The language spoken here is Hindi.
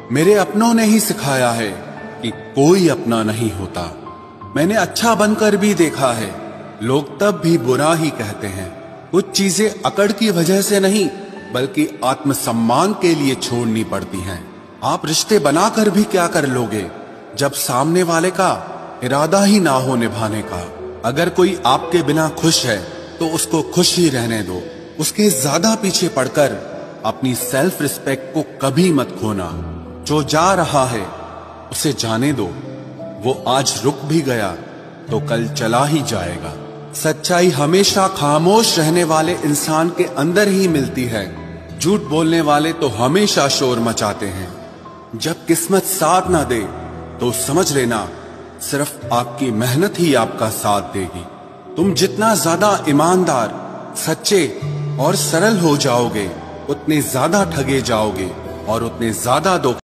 मेरे अपनों ने ही सिखाया है कि कोई अपना नहीं होता। मैंने अच्छा बनकर भी देखा है, लोग तब भी बुरा ही कहते हैं। कुछ चीजें अकड़ की वजह से नहीं बल्कि आत्मसम्मान के लिए छोड़नी पड़ती हैं। आप रिश्ते बनाकर भी क्या कर लोगे जब सामने वाले का इरादा ही ना हो निभाने का। अगर कोई आपके बिना खुश है तो उसको खुश ही रहने दो। उसके ज्यादा पीछे पड़कर अपनी सेल्फ रिस्पेक्ट को कभी मत खोना। जो जा रहा है उसे जाने दो, वो आज रुक भी गया तो कल चला ही जाएगा। सच्चाई हमेशा खामोश रहने वाले इंसान के अंदर ही मिलती है। झूठ बोलने वाले तो हमेशा शोर मचाते हैं। जब किस्मत साथ ना दे तो समझ लेना सिर्फ आपकी मेहनत ही आपका साथ देगी। तुम जितना ज्यादा ईमानदार, सच्चे और सरल हो जाओगे उतने ज्यादा ठगे जाओगे और उतने ज्यादा